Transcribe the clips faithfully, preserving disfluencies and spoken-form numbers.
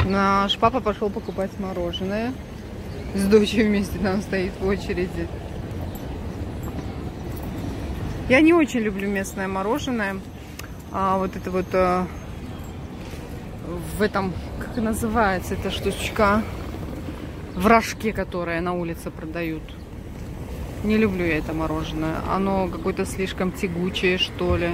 Наш папа пошел покупать мороженое. С дочерью вместе там стоит в очереди. Я не очень люблю местное мороженое. А вот это вот а, в этом, как называется эта штучка, в рожке, которое на улице продают. Не люблю я это мороженое. Оно какое-то слишком тягучее, что ли.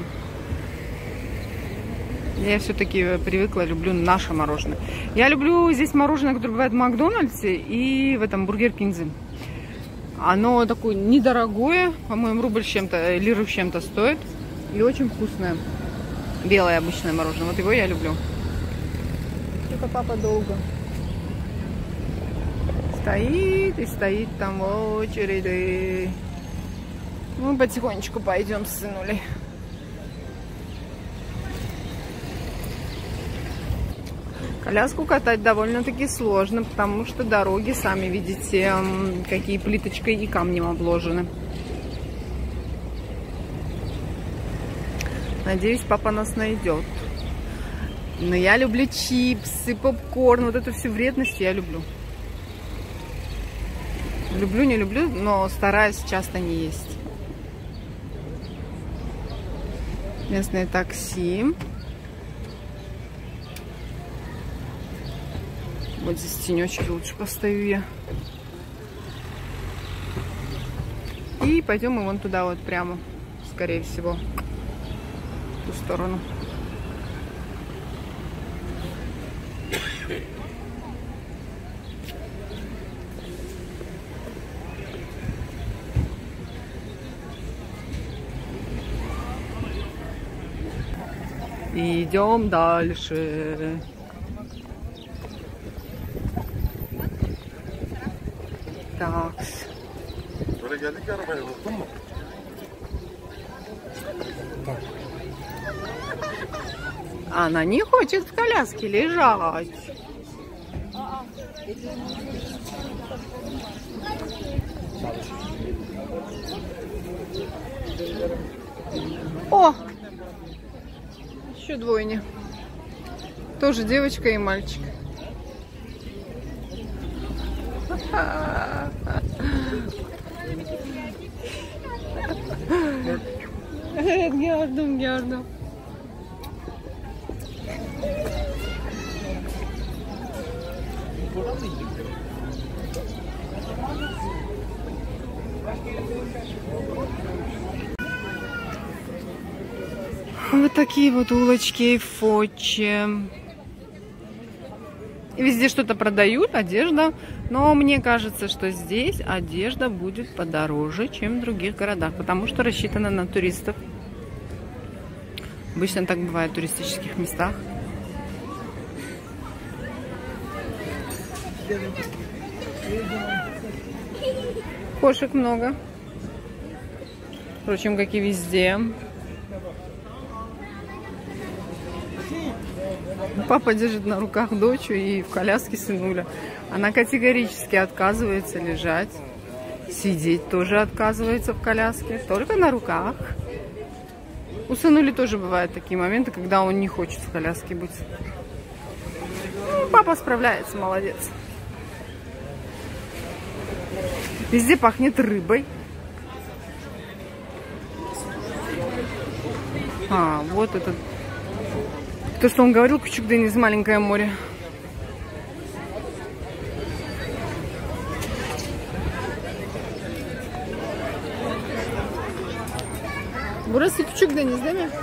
Я все-таки привыкла, люблю наше мороженое. Я люблю здесь мороженое, которое бывает в Макдональдсе и в этом Бургер Кинге. Оно такое недорогое, по-моему, рубль с чем-то, лиру с чем-то стоит. И очень вкусное. Белое обычное мороженое. Вот его я люблю. Только папа долго стоит и стоит там в очереди. Мы потихонечку пойдем с сынулей. Коляску катать довольно-таки сложно, потому что дороги, сами видите, какие плиточкой и камнем обложены. Надеюсь, папа нас найдет. Но я люблю чипсы, попкорн, вот эту всю вредность я люблю. Люблю, не люблю, но стараюсь часто не есть. Местное такси. Вот здесь тенечки лучше постою я. И пойдем мы вон туда вот прямо, скорее всего, в ту сторону. Идем дальше. Так. Она не хочет в коляске лежать. О! Еще двойня. Тоже девочка и мальчик. Gördüm gördüm. Вот такие вот улочки в Фоче. Везде что-то продают, одежда. Но мне кажется, что здесь одежда будет подороже, чем в других городах. Потому что рассчитана на туристов. Обычно так бывает в туристических местах. Кошек много. Впрочем, как и везде. Папа держит на руках дочь и в коляске сынуля. Она категорически отказывается лежать. Сидеть тоже отказывается в коляске. Только на руках. У сынули тоже бывают такие моменты, когда он не хочет в коляске быть. Ну, папа справляется, молодец. Везде пахнет рыбой. А, вот этот. То, что он говорил, Küçükdeniz, маленькое море. Burası Küçükdeniz değil mi?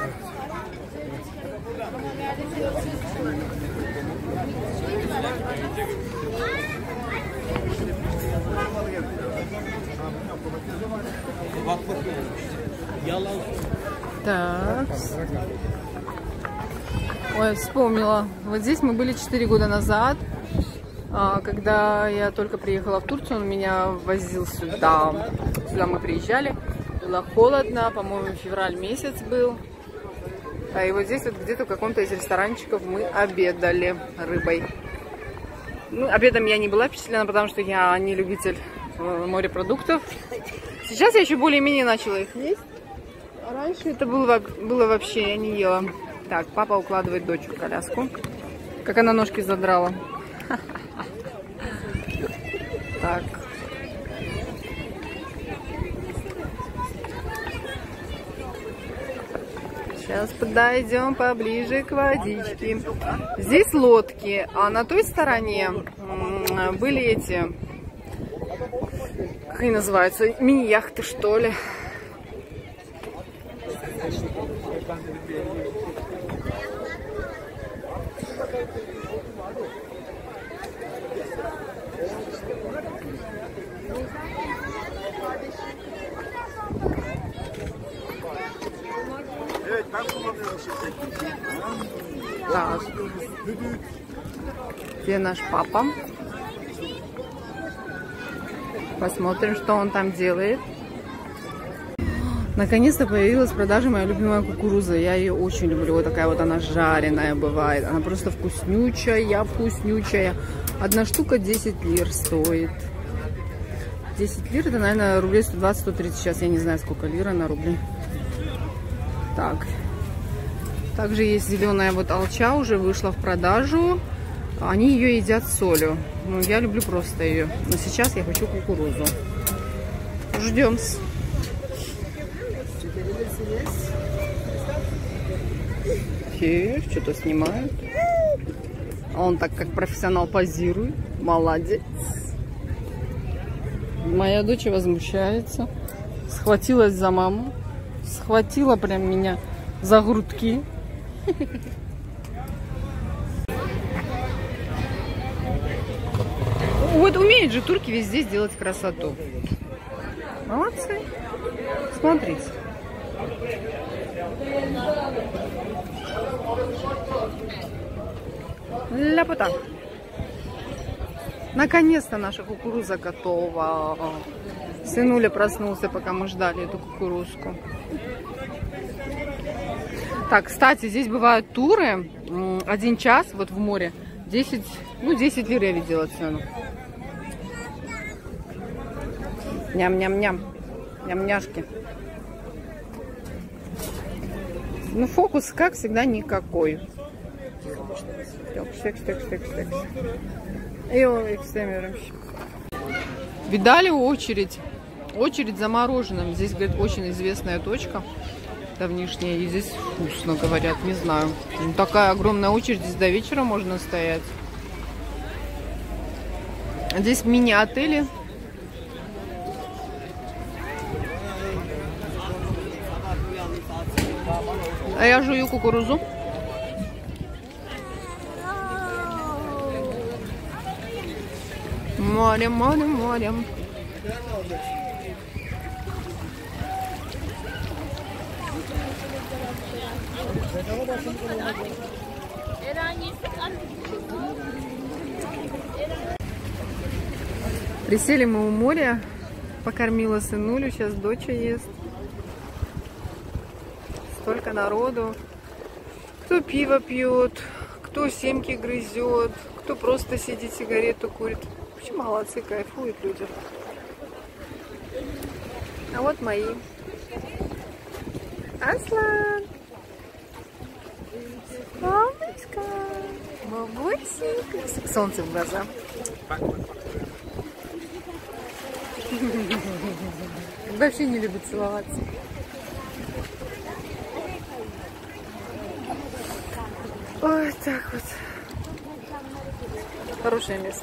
Так. Ой, вспомнила. Вот здесь мы были четыре года назад, когда я только приехала в Турцию, он меня возил сюда. Сюда мы приезжали. Было холодно, по-моему, февраль месяц был. И вот здесь вот где-то в каком-то из ресторанчиков мы обедали рыбой. Ну, обедом я не была впечатлена, потому что я не любитель морепродуктов. Сейчас я еще более-менее начала их есть. А раньше это было, было вообще, я не ела. Так, папа укладывает дочь в коляску. Как она ножки задрала. Так. Сейчас подойдем поближе к водичке. Здесь лодки, а на той стороне были эти, как они называются, мини-яхты, что ли. Так. Где наш папа? Посмотрим, что он там делает. Наконец-то появилась в продаже моя любимая кукуруза. Я ее очень люблю. Вот такая вот она жареная бывает. Она просто вкуснючая, вкуснючая. Одна штука десять лир стоит. десять лир, это, наверное, рублей сто двадцать — сто тридцать. Сейчас я не знаю, сколько лира на рубли. Так. Также есть зеленая вот алча, уже вышла в продажу. Они ее едят с солью. Ну, я люблю просто ее. Но сейчас я хочу кукурузу. Ждем. Что-то снимают. А он так как профессионал позирует. Молодец. Моя дочь возмущается. Схватилась за маму. Схватила прям меня за грудки. Вот умеют же турки везде сделать красоту. Молодцы. Смотрите. Ляпота. Наконец-то наша кукуруза готова. Сынуля проснулся, пока мы ждали эту кукурузку. Так, кстати, здесь бывают туры. Один час вот в море. десять, ну, десять лир я видела цену. Ням-ням-ням. Ням-няшки. Ну, фокус, как всегда, никакой. Видали очередь? Очередь за мороженым. Здесь, говорит, очень известная точка. Давнишняя. И здесь вкусно, говорят. Не знаю. Ну, такая огромная очередь. Здесь до вечера можно стоять. Здесь мини-отели. А я жую кукурузу. Море, море, море. Присели мы у моря, покормила сынулю, сейчас доча ест. Столько народу. Кто пиво пьет, кто семки грызет, кто просто сидит, сигарету курит. Вообще молодцы, кайфуют люди. А вот мои. Аслан! Мамочка! Мамусик! Солнце в глаза. Вообще не любит целоваться. Ой, так вот. Хорошее место.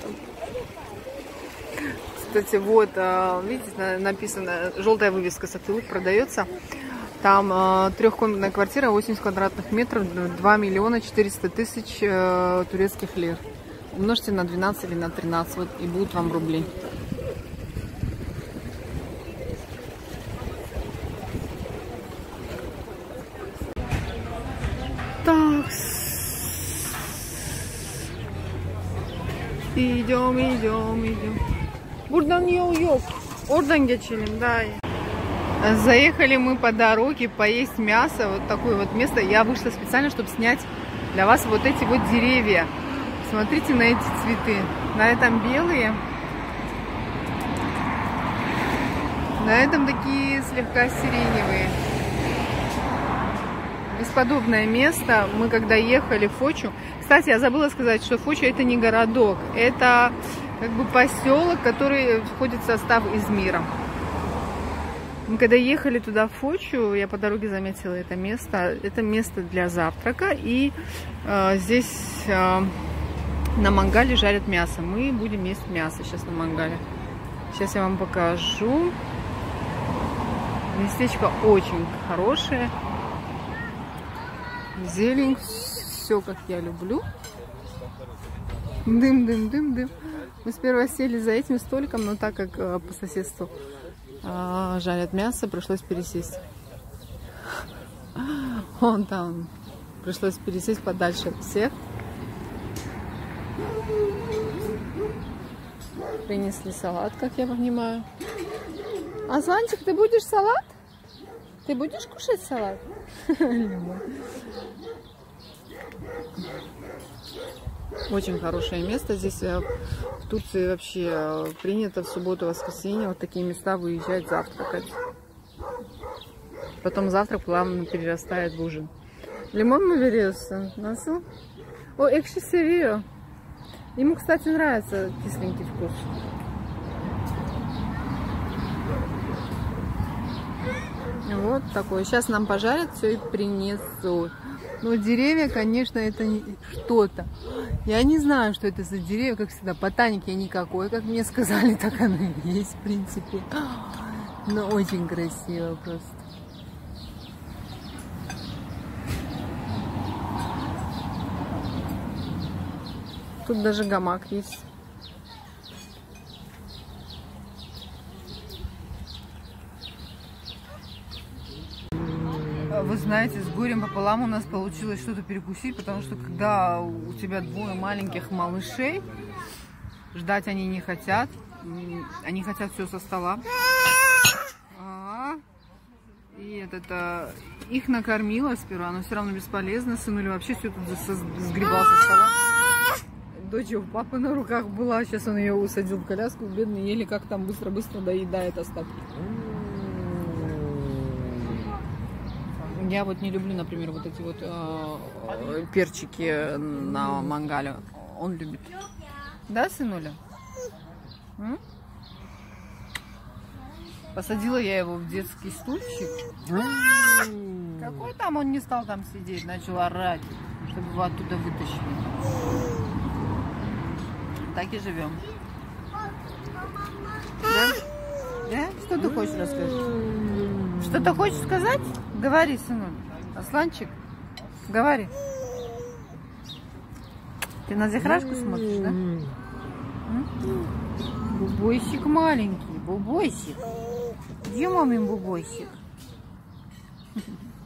Кстати, вот, видите, написано, желтая вывеска «Сатылык» продается. Там трехкомнатная квартира, восемьдесят квадратных метров, два миллиона четыреста тысяч турецких лир. Умножьте на двенадцать или на тринадцать, вот, и будут вам рубли. Так. Идем, идем, идем. Buradan yol yok. Oradan geçelim, да. Заехали мы по дороге поесть мясо. Вот такое вот место. Я вышла специально, чтобы снять для вас вот эти вот деревья. Смотрите на эти цветы. На этом белые. На этом такие слегка сиреневые. Бесподобное место. Мы когда ехали в Фочу, Кстати, я забыла сказать, что Фоча это не городок, это как бы поселок, который входит в состав Измира. Мы когда ехали туда в Фочу, я по дороге заметила это место. Это место для завтрака, и э, здесь э, на мангале жарят мясо. Мы будем есть мясо сейчас на мангале. Сейчас я вам покажу. Местечко очень хорошее. Зелень, все как я люблю. Дым, дым, дым, дым. Мы сперва сели за этим столиком, но так как э, по соседству э, жарят мясо, пришлось пересесть. Вон там. Пришлось пересесть подальше от всех. Принесли салат, как я понимаю. Асланчик, ты будешь салат? Ты будешь кушать салат? Очень хорошее место. Здесь в Турции вообще принято в субботу и воскресенье вот такие места выезжать завтракать. Потом завтрак плавно перерастает в ужин. Лимон мы берется. Насыл? О, экши серио. Ему, кстати, нравится кисленький вкус. Вот такой. Сейчас нам пожарят все и принесут. Но деревья, конечно, это не что-то. Я не знаю, что это за деревья, как всегда. Ботаники никакой, как мне сказали, так оно и есть, в принципе. Но очень красиво просто. Тут даже гамак есть. Вы знаете, с горем пополам у нас получилось что-то перекусить, потому что когда у тебя двое маленьких малышей, ждать они не хотят. Они хотят все со стола. А -а -а. И этот, а, их накормила сперва, но все равно бесполезно. Сынуля вообще все тут сгребал со стола. Дочь у папы на руках была, сейчас он ее усадил в коляску, бедный, еле как там быстро-быстро доедает остатки. Я вот не люблю, например, вот эти вот э, перчики на мангале. Он любит. Да, сынуля? М? Посадила я его в детский стульчик. Какой там он не стал там сидеть, начал орать, чтобы его оттуда вытащили. Так и живем. Да? Да? Что ты хочешь рассказать? Что ты хочешь сказать? Говори, сынок. Асланчик, говори. Ты на Зехрашку смотришь, да? М? Бубойсик маленький, бубойсик. Где мамин бубойсик?